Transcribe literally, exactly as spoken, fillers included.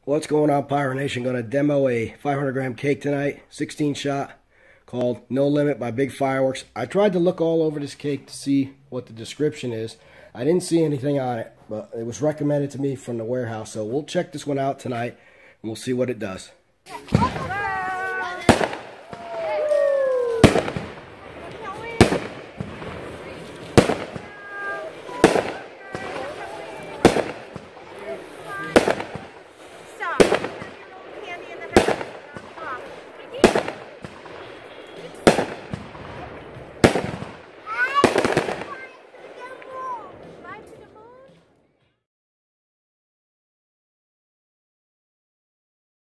What's going on, Pyro Nation? Going to demo a five hundred gram cake tonight, sixteen shot, called No Limit by Big Fireworks. I tried to look all over this cake to see what the description is. I didn't see anything on it, but it was recommended to me from the warehouse. So we'll check this one out tonight, and we'll see what it does.